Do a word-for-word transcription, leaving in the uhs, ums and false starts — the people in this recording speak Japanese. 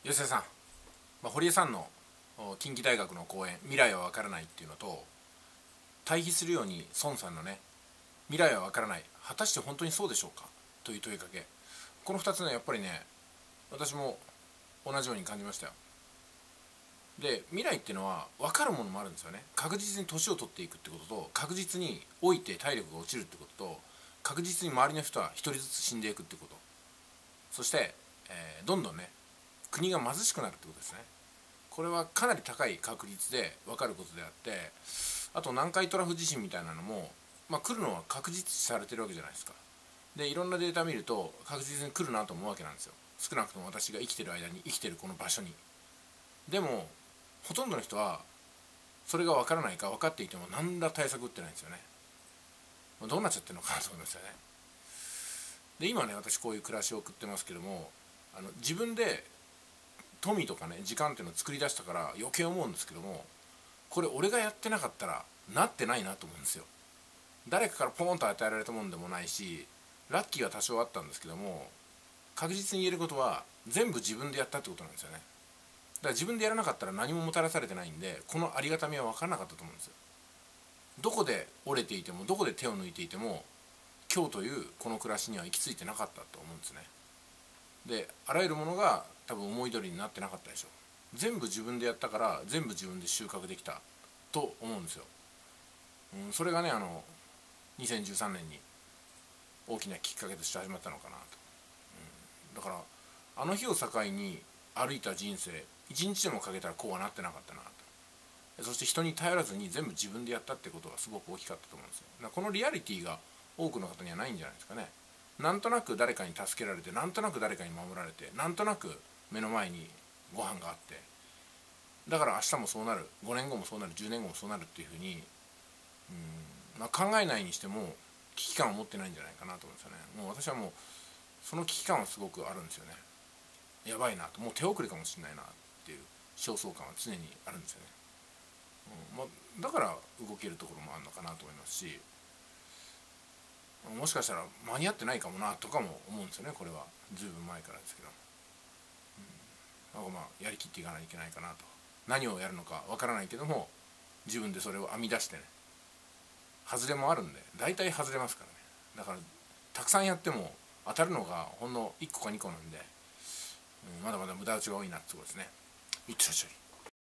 吉田さん、まあ、堀江さんの近畿大学の講演「未来は分からない」っていうのと対比するように孫さんのね「未来は分からない、果たして本当にそうでしょうか」という問いかけ、このふたつねやっぱりね私も同じように感じましたよ。で未来っていうのは分かるものもあるんですよね。確実に年を取っていくってことと、確実に老いて体力が落ちるってことと、確実に周りの人は一人ずつ死んでいくってこと、そして、えーどんどんね国が貧しくなるってことですね。これはかなり高い確率で分かることであって、あと南海トラフ地震みたいなのも、まあ、来るのは確実視されてるわけじゃないですか。でいろんなデータ見ると確実に来るなと思うわけなんですよ。少なくとも私が生きてる間に生きてるこの場所に。でもほとんどの人はそれが分からないか、分かっていても何ら対策打ってないんですよね。どうなっちゃってるのかなと思いますよね。で今ね私こういう暮らしを送ってますけども、あの自分で富とかね時間っていうのを作り出したから余計思うんですけども、これ俺がやってなかったらなってないなと思うんですよ。誰かからポーンと与えられたもんでもないし、ラッキーは多少あったんですけども、確実に言えることは全部自分でやったってことなんですよね。だから自分でやらなかったら何ももたらされてないんで、このありがたみは分からなかったと思うんですよ。どこで折れていてもどこで手を抜いていても今日というこの暮らしには行き着いてなかったと思うんですね。であらゆるものが多分思い通りになってなかったでしょう。全部自分でやったから全部自分で収穫できたと思うんですよ。うん、それがねあのにせんじゅうさんねんに大きなきっかけとして始まったのかなと、うん、だからあの日を境に歩いた人生一日でもかけたらこうはなってなかったなと。そして人に頼らずに全部自分でやったってことがすごく大きかったと思うんですよ。だからこのリアリティが多くの方にはないんじゃないですかね。なんとなく誰かに助けられて、なんとなく誰かに守られて、なんとなく目の前にご飯があって、だから明日もそうなる、ごねんごもそうなる、じゅうねんごもそうなるっていうふうに、うん、まあ、考えないにしても危機感を持ってないんじゃないかなと思うんですよね。もう私はもうその危機感はすごくあるんですよね。やばいなと、もう手遅れかもしれないなっていう焦燥感は常にあるんですよね。うんまあ、だから動けるところもあるのかなと思いますし、もしかしたら間に合ってないかもなとかも思うんですよね。これはずいぶん前からですけど、うん、なんかまあやりきっていかないといけないかなと。何をやるのかわからないけども自分でそれを編み出してね、外れもあるんで大体外れますからね。だからたくさんやっても当たるのがほんのいっこかにこなんで、うん、まだまだ無駄打ちが多いなってところですね。いってらっしゃい。